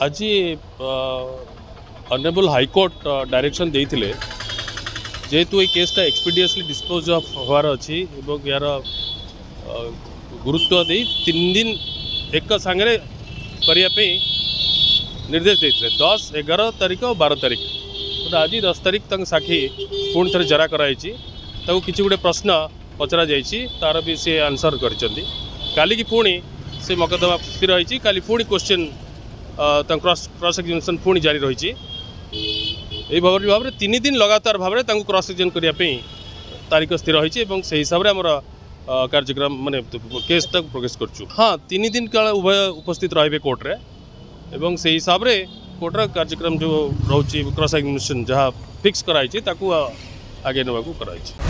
आज honourable high court direction देते जेहेतु ये केसटा एक्सपीडियसली डिस्पोज ऑफ होवार अच्छी यार गुरुत्व दे 3 दिन एक सांगे करने निर्देश देते 10, 11 तारिख और 12 तारिख तो आज 10 तारिख तक साक्षी पुणी थे जरा कराई किसी गोटे प्रश्न पचरा जाइए तार भी सी आंसर करी की पुणी से मकदमा स्थिर रही काली पुणी क्वेश्चन क्रॉस एग्जामिनेशन पुणी जारी रही भाव में 3 दिन लगातार भाव में क्रॉस एग्जामिन करने तारीख स्थिर रही से हिसाब से आमर कार्यक्रम माने केस तक प्रोग्रेस करूँ। हाँ 3 दिन काल उभय उपस्थित रे कोर्टे एवं से हिसाब से कोर्टर कार्यक्रम जो रोचे क्रॉस एग्जामिनेशन जहाँ फिक्स कराई आगे नवा कराई।